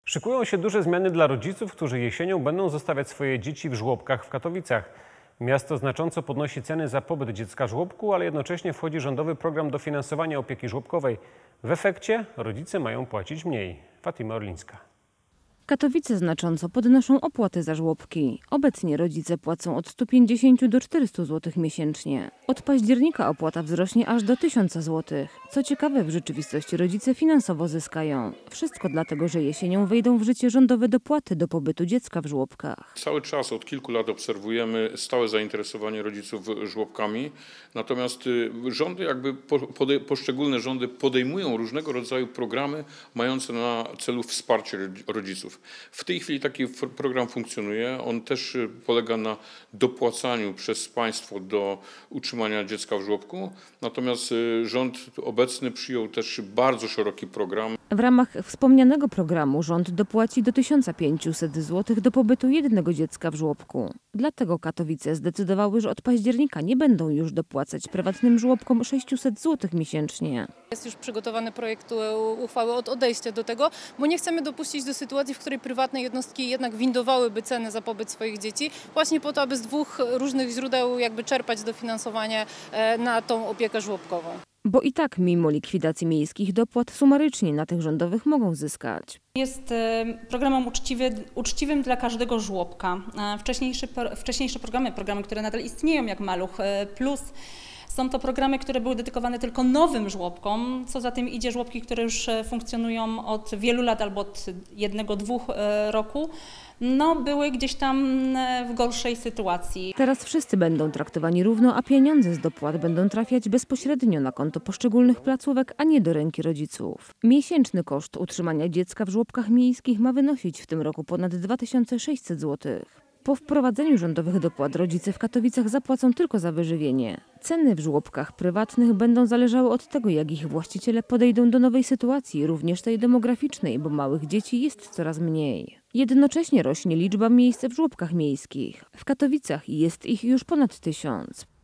Szykują się duże zmiany dla rodziców, którzy jesienią będą zostawiać swoje dzieci w żłobkach w Katowicach. Miasto znacząco podnosi ceny za pobyt dziecka w żłobku, ale jednocześnie wchodzi rządowy program dofinansowania opieki żłobkowej. W efekcie rodzice mają płacić mniej. Fatima Orlińska. Katowice znacząco podnoszą opłaty za żłobki. Obecnie rodzice płacą od 150 do 400 zł miesięcznie. Od października opłata wzrośnie aż do 1000 zł. Co ciekawe, w rzeczywistości rodzice finansowo zyskają. Wszystko dlatego, że jesienią wejdą w życie rządowe dopłaty do pobytu dziecka w żłobkach. Cały czas, od kilku lat obserwujemy stałe zainteresowanie rodziców żłobkami. Natomiast poszczególne rządy podejmują różnego rodzaju programy mające na celu wsparcie rodziców. W tej chwili taki program funkcjonuje. On też polega na dopłacaniu przez państwo do utrzymania dziecka w żłobku. Natomiast rząd obecny przyjął też bardzo szeroki program. W ramach wspomnianego programu rząd dopłaci do 1500 zł do pobytu jednego dziecka w żłobku. Dlatego Katowice zdecydowały, że od października nie będą już dopłacać prywatnym żłobkom 600 zł miesięcznie. Jest już przygotowany projekt uchwały od odejścia do tego, bo nie chcemy dopuścić do sytuacji, w której prywatne jednostki jednak windowałyby ceny za pobyt swoich dzieci, właśnie po to, aby z dwóch różnych źródeł czerpać dofinansowanie na tą opiekę żłobkową. Bo i tak mimo likwidacji miejskich dopłat sumarycznie na tych rządowych mogą zyskać. Jest programem uczciwym dla każdego żłobka. Wcześniejsze programy, które nadal istnieją, jak Maluch Plus, są to programy, które były dedykowane tylko nowym żłobkom, co za tym idzie żłobki, które już funkcjonują od wielu lat albo od 1–2 roku. Były gdzieś tam w gorszej sytuacji. Teraz wszyscy będą traktowani równo, a pieniądze z dopłat będą trafiać bezpośrednio na konto poszczególnych placówek, a nie do ręki rodziców. Miesięczny koszt utrzymania dziecka w żłobkach miejskich ma wynosić w tym roku ponad 2600 zł. Po wprowadzeniu rządowych dopłat rodzice w Katowicach zapłacą tylko za wyżywienie. Ceny w żłobkach prywatnych będą zależały od tego, jak ich właściciele podejdą do nowej sytuacji, również tej demograficznej, bo małych dzieci jest coraz mniej. Jednocześnie rośnie liczba miejsc w żłobkach miejskich. W Katowicach jest ich już ponad 1000.